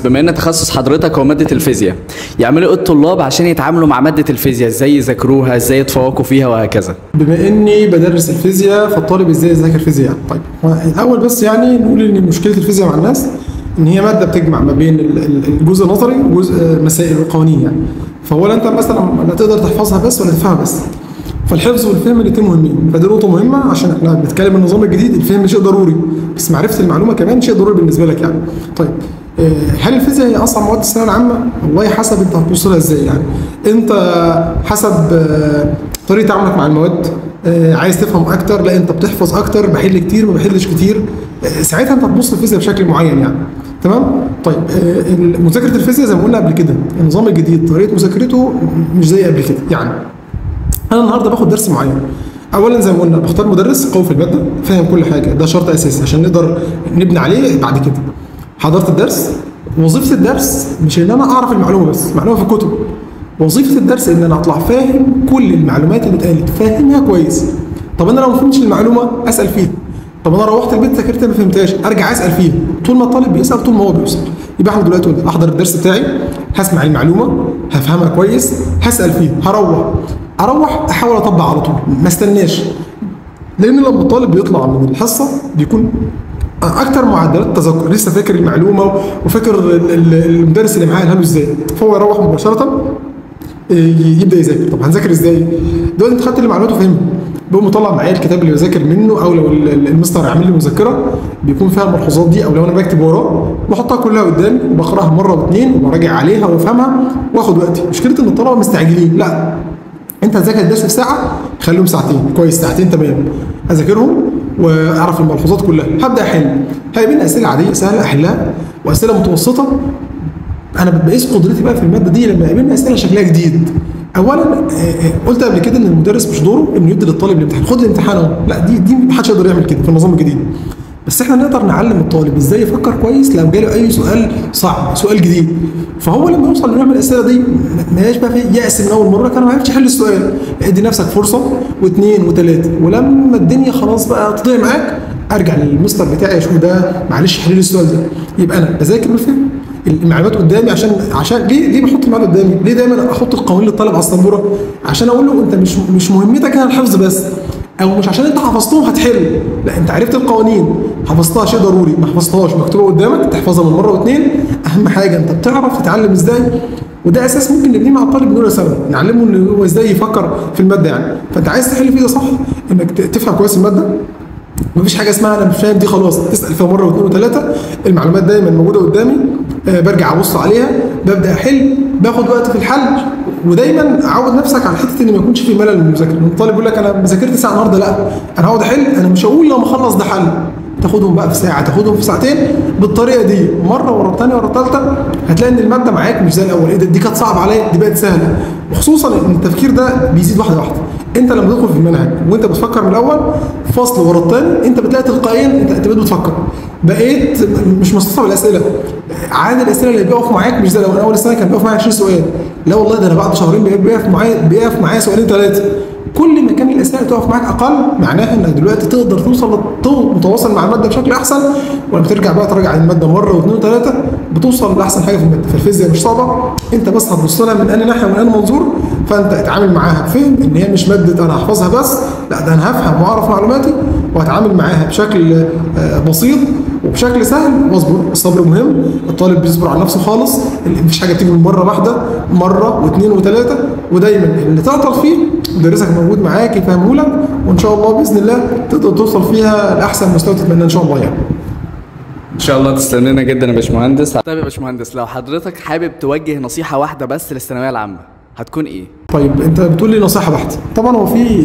بما ان تخصص حضرتك هو ماده الفيزياء، يعملوا ايه الطلاب عشان يتعاملوا مع ماده الفيزياء؟ ازاي يذاكروها، ازاي يتفوقوا فيها وهكذا؟ بما اني بدرس الفيزياء فالطالب ازاي يذاكر فيزياء؟ طيب الاول بس يعني نقول ان مشكله الفيزياء مع الناس ان هي ماده بتجمع ما بين الجزء النظري وجزء مسائل وقوانين يعني. فهو انت مثلا لا تقدر تحفظها بس ولا تفهمها بس. فالحفظ والفهم الاثنين مهمين، فدي نقطه مهمه عشان احنا بنتكلم النظام الجديد. الفهم شيء ضروري بس معرفه المعلومه كمان شيء ضروري بالنسبه لك يعني. طيب هل الفيزياء هي اصعب مواد الثانويه العامه؟ والله حسب انت هتبص لها ازاي يعني. انت حسب طريقه تعاملك مع المواد، عايز تفهم اكتر، لا انت بتحفظ اكتر، بحل كتير ما بحلش كتير، ساعتها انت هتبص للفيزياء بشكل معين يعني. تمام؟ طيب مذاكره الفيزياء زي ما قلنا قبل كده النظام الجديد طريقه مذاكرته مش زي قبل كده يعني. انا النهارده باخد درس معين، اولا زي ما قلنا بختار مدرس قوي في الماده فاهم كل حاجه، ده شرط اساسي عشان نقدر نبني عليه بعد كده. حضرت الدرس، وظيفه الدرس مش ان انا اعرف المعلومه بس، معلومه في الكتب. وظيفه الدرس ان انا اطلع فاهم كل المعلومات اللي اتقالت، فاهمها كويس. طب انا لو ما فهمتش المعلومه اسال فيها. طب انا روحت البيت ذاكرت ما فهمتهاش ارجع اسال فيها. طول ما الطالب بيسال طول ما هو بيوصل. يبقى احنا دلوقتي قلنا احضر الدرس بتاعي، هسمع المعلومه، هفهمها كويس، هسال فيها، اروح احاول اطبق على طول ما استناش. لان لما الطالب بيطلع من الحصه بيكون اكتر معدلات تذكر، لسه فاكر المعلومه وفاكر المدرس اللي معاه قالها له ازاي، فهو يروح مباشره يبدا يذاكر. طب هنذاكر ازاي؟ دلوقتي انت خدت المعلومات وفهمت، بقوم مطلع معايا الكتاب اللي بذاكر منه، او لو المستر عامل لي مذكره بيكون فيها الملحوظات دي، او لو انا بكتب وراه بحطها كلها قدامي وبقراها مره واثنين وبراجع عليها وافهمها واخد وقتي. مشكله ان الطلبه مستعجلين، لا انت هتذاكر الدرس في ساعه خليهم ساعتين، كويس ساعتين تمام، اذاكرهم واعرف الملحوظات كلها، هبدا احل. هيقابلني اسئله عاديه سهله احلها واسئله متوسطه. انا بقيس قدرتي بقى في الماده دي لما يقابلني اسئله شكلها جديد. اولا قلت قبل كده ان المدرس مش دوره انه يدي للطالب الامتحان، خد الامتحان اهو، لا دي محدش يقدر يعمل كده في النظام الجديد. بس احنا نقدر نعلم الطالب ازاي يفكر كويس لو جاله اي سؤال صعب، سؤال جديد. فهو لما يوصل انه يعمل الاسئله دي ما هياش بقى فيه يأس من اول مره كان ما عرفش يحل السؤال. ادي نفسك فرصه واثنين وثلاثه، ولما الدنيا خلاص بقى تضيع معاك ارجع للمستر بتاعي اشوف ده معلش حل لي السؤال ده. يبقى انا بذاكر بالفهم، المعلومات قدامي عشان ليه بحط المعلومات قدامي؟ ليه دايما احط القوانين للطالب على السبوره؟ عشان اقول له انت مش مهمتك هنا الحفظ بس، او مش عشان انت حفظتهم هتحل، لا انت عرفت القوانين حفظتها شيء ضروري، ما حفظتهاش مكتوبه قدامك تحفظها من مره واثنين. اهم حاجه انت بتعرف تتعلم ازاي، وده اساس ممكن نبنيه مع الطالب من اولى ثانوي، نعلمه ان هو ازاي يفكر في الماده يعني. فانت عايز تحل فيه ده صح انك تفهم كويس الماده. مفيش حاجه اسمها انا مش فاهم دي خلاص، تسال فيها مره واثنين وثلاثه، المعلومات دايما موجوده قدامي، برجع ابص عليها، ببدا احل، باخد وقت في الحل. ودايما عود نفسك على حته ان ما يكونش في ملل من المذاكره. الطالب يقول لك انا ذاكرت ساعه النهارده، لا انا هقعد احل، انا مش هقول لما اخلص ده حل، تاخدهم بقى في ساعه، تاخدهم في ساعتين بالطريقه دي مره ورا الثانيه ورا الثالثه، هتلاقي ان الماده معاك مش زي الاول. ايه ده دي كانت صعبه عليا، دي بقت سهله. وخصوصا ان التفكير ده بيزيد واحده واحده. انت لما تدخل في المنهج وانت بتفكر من الاول فصل ورا الثاني، انت بتلاقي تلقائيا انت بقيت بتفكر، بقيت مش مستصعب الاسئله. عادي الاسئله اللي بيقف معاك مش زي لو اول السنه كان بيقف معايا 20 سؤال، لا والله ده انا بعد شهرين بيقف معايا سؤالين ثلاثه. كل ما كان الاسئله تقف معاك اقل معناها انك دلوقتي تقدر متواصل مع الماده بشكل احسن. ولما ترجع بقى تراجع الماده مره واثنين وثلاثه بتوصل لاحسن حاجه في الماده. فالفيزياء مش صعبه، انت بس هتبص لها من انهي ناحيه ومن انهي منظور، فانت اتعامل معاها بفهم ان هي مش ماده انا هحفظها بس، لا ده انا هفهم واعرف معلوماتي وهتعامل معاها بشكل بسيط وبشكل سهل واصبر. الصبر مهم، الطالب بيصبر على نفسه خالص، مفيش حاجه بتيجي من مره واحده، مره واثنين وثلاثه. ودايما اللي تعطل فيه مدرسك موجود معاك يفهمه لك، وان شاء الله باذن الله تقدر توصل فيها لاحسن مستوى تتمناه ان شاء الله يعني. ان شاء الله تسلم لنا جدا يا باشمهندس. طيب يا باشمهندس، لو حضرتك حابب توجه نصيحه واحده بس للثانويه العامه هتكون ايه؟ طيب انت بتقول لي نصيحه بحته، طبعا هو في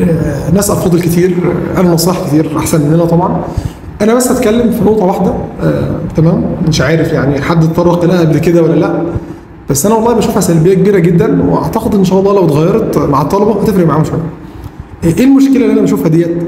ناس افاضل كتير قالوا نصائح كتير احسن مننا طبعا. انا بس هتكلم في نقطه واحده، تمام؟ مش عارف يعني حد اتطرق لها قبل كده ولا لا، بس انا والله بشوفها سلبيه كبيره جدا، واعتقد ان شاء الله لو اتغيرت مع الطلبه هتفرق معاهم شويه. ايه المشكله اللي انا بشوفها ديت؟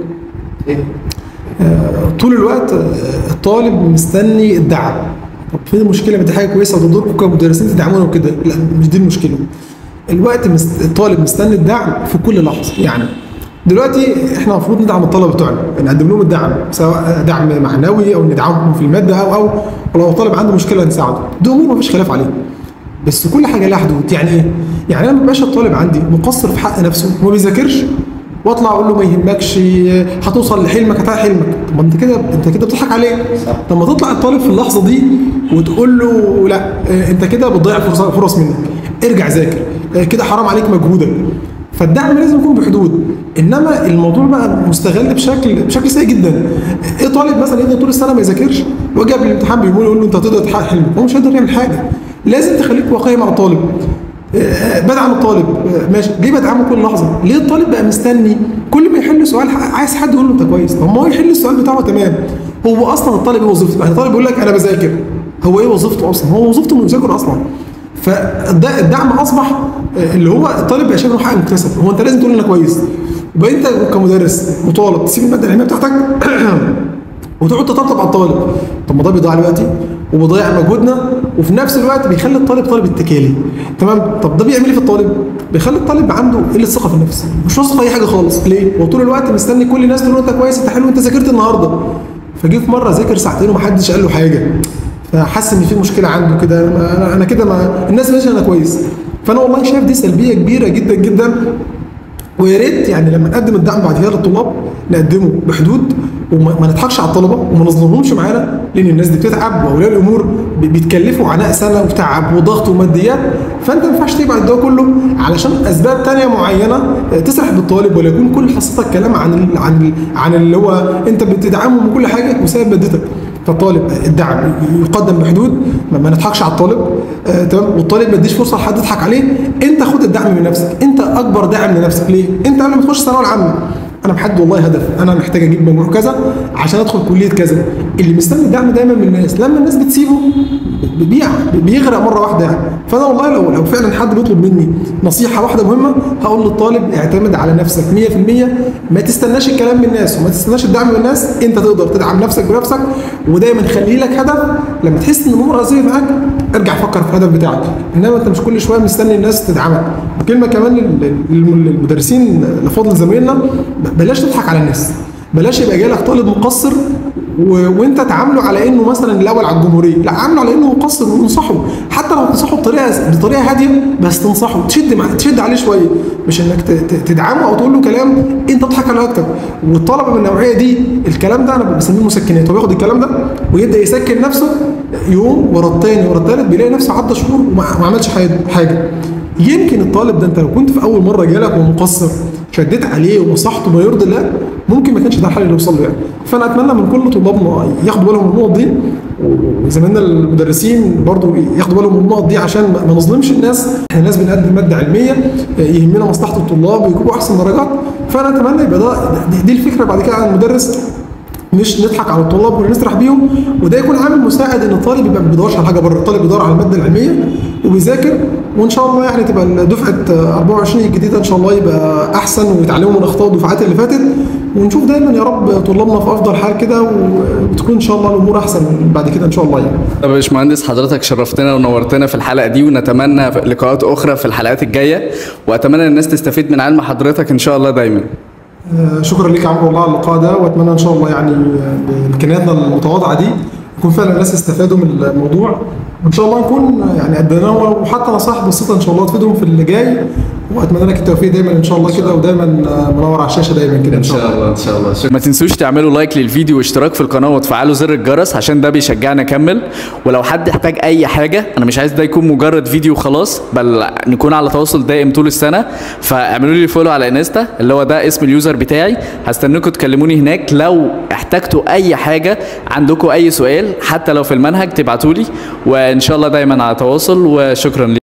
طول الوقت الطالب مستني الدعم. طب فين المشكله؟ ما دي حاجه كويسه ودوركم كمدرسين تدعمونا وكده، لا مش دي المشكله. الوقت الطالب مستني الدعم في كل لحظه يعني. دلوقتي احنا المفروض ندعم الطلبه بتوعنا، نقدم لهم الدعم سواء دعم معنوي او ندعمهم في الماده او ولو طالب عنده مشكله نساعده، دي امور مفيش خلاف عليها. بس كل حاجه لها حدود. يعني ايه؟ يعني انا ما بقاش الطالب عندي مقصر في حق نفسه وما بيذاكرش واطلع اقول له ما يهمكش هتوصل لحلمك هتحقق حلمك. طب ما انت كده بتضحك عليه. طب ما تطلع الطالب في اللحظه دي وتقول له لا انت كده بتضيع فرص منك، ارجع ذاكر، كده حرام عليك مجهودك. فالدعم لازم يكون بحدود. انما الموضوع بقى مستغل بشكل سيء جدا. ايه طالب مثلا يقدر طول السنه ما يذاكرش واجي قبل الامتحان يقول له انت هتقدر تحقق حلمك، هو مش هيقدر يعمل حاجه. لازم تخليك واقعي مع الطالب. بدعم الطالب ماشي، ليه بدعمه كل لحظه؟ ليه الطالب بقى مستني كل ما يحل سؤال عايز حد يقول له انت كويس؟ طب ما هو يحل السؤال بتاعه تمام. هو اصلا الطالب ايه وظيفته؟ يعني الطالب يقول لك انا بذاكر، هو ايه وظيفته اصلا؟ هو وظيفته انه يذاكر اصلا. فالدعم اصبح اللي هو الطالب بقى شايف انه حق مكتسب، هو انت لازم تقول انا كويس. وبقى انت كمدرس مطالب تسيب الماده العلميه بتاعتك وتقعد تطبطب على الطالب. طب ما ده بيضيع وقتي وبيضيع مجهودنا وفي نفس الوقت بيخلي الطالب طالب اتكالي. تمام؟ طب ده بيعمل ايه في الطالب؟ بيخلي الطالب عنده قله ثقه في النفس، مش واثق في اي حاجه خالص. ليه؟ هو طول الوقت مستني كل الناس تقول له انت كويس انت حلو انت ذاكرت النهارده. فجه في مره ذاكر ساعتين ومحدش قال له حاجه، فحس ان في مشكله عنده كده. انا كده ما الناس ماشيه انا كويس. فانا والله شايف دي سلبيه كبيره جدا جدا. ويا ريت يعني لما نقدم الدعم بعد كده للطلاب نقدمه بحدود وما نضحكش على الطلبه وما نظلمهمش معانا، لان الناس دي بتتعب واولياء الامور بيتكلفوا عناء سنه وتعب وضغط وماديات. فانت ما ينفعش تبعد ده كله علشان اسباب ثانيه معينه تسرح بالطالب ولا يكون كل حصتك كلام عن اللي هو انت بتدعمه بكل حاجه وسبب مادتك. فالطالب الدعم يقدم بحدود، ما نضحكش على الطالب. تمام؟ والطالب ما يديش فرصه لحد يضحك عليه. انت خد الدعم من نفسك، انت اكبر داعم لنفسك. ليه؟ انت قبل ما تخش الثانويه العامه انا محدد والله هدف، انا محتاج اجيب مجموع كذا عشان ادخل كليه كذا. اللي مستني الدعم دايما من الناس، لما الناس بتسيبه بيغرق مره واحده يعني. فانا والله لو فعلا حد بيطلب مني نصيحه واحده مهمه هقول للطالب اعتمد على نفسك 100%، ما تستناش الكلام من الناس وما تستناش الدعم من الناس، انت تقدر تدعم نفسك بنفسك. ودايما خلي لك هدف، لما تحس ان الامور راسيه معاك ارجع فكر في الهدف بتاعك، انما انت مش كل شويه مستني الناس تدعمك. وكلمه كمان للمدرسين لفضل زمايلنا، بلاش تضحك على الناس. بلاش يبقى جالك طالب مقصر وانت تعامله على انه مثلا الاول على الجمهوريه، لا عامله على انه مقصر وانصحه، حتى لو تنصحه بطريقه هاديه بس تنصحه، تشد عليه شويه، مش انك تدعمه او تقول له كلام انت تضحك عليه اكتر. والطلبه من النوعيه دي الكلام ده انا بسميه مسكنات، هو بياخد الكلام ده ويبدا يسكن نفسه يوم ورا الثاني ورا الثالث، بيلاقي نفسه عدى شهور وما عملش حاجه. يمكن الطالب ده انت لو كنت في اول مره جالك ومقصر شديت عليه ونصحته ما يرضي الله، ممكن ما كانش ده الحل اللي يوصل له يعني. فانا اتمنى من كل طلابنا ياخدوا بالهم من النقط دي، وزمايلنا المدرسين برضو ياخدوا بالهم من النقط دي عشان ما نظلمش الناس. احنا ناس بنقدم ماده علميه يهمنا مصلحه الطلاب ويجيبوا احسن درجات. فانا اتمنى يبقى دي الفكره بعد كده عن المدرس، مش نضحك على الطلاب ولا نسرح بيهم. وده يكون عامل مساعد ان الطالب يبقى ما بيدورش على حاجه بره، الطالب بيدور على الماده العلميه وبيذاكر. وان شاء الله يعني تبقى دفعه 24 الجديده ان شاء الله يبقى احسن ويتعلموا من اخطاء الدفعات اللي فاتت، ونشوف دايما يا رب طلابنا في افضل حال كده وتكون ان شاء الله الامور احسن بعد كده ان شاء الله يعني. طب يا باشمهندس حضرتك شرفتنا ونورتنا في الحلقه دي، ونتمنى لقاءات اخرى في الحلقات الجايه، واتمنى الناس تستفيد من علم حضرتك ان شاء الله دايما. شكرا لك يا عمرو والله على اللقاء ده، واتمنى ان شاء الله يعني بامكانياتنا المتواضعه دي يكون فعلا الناس استفادوا من الموضوع، وان شاء الله نكون يعني قدمنا وحتى نصائح بسيطه ان شاء الله تفيدهم في اللي جاي. واتمنى لك التوفيق دايما ان شاء الله كده، ودايما منور على الشاشه دايما كده ان شاء الله. ان شاء الله. ما تنسوش تعملوا لايك للفيديو واشتراك في القناه وتفعلوا زر الجرس عشان ده بيشجعنا نكمل. ولو حد احتاج اي حاجه، انا مش عايز ده يكون مجرد فيديو خلاص، بل نكون على تواصل دائم طول السنه. فاعملوا لي فولو على انستا اللي هو ده اسم اليوزر بتاعي، هستناكم تكلموني هناك. لو احتجتوا اي حاجه، عندكم اي سؤال حتى لو في المنهج تبعتوا لي، وان شاء الله دايما على تواصل. وشكرا لي.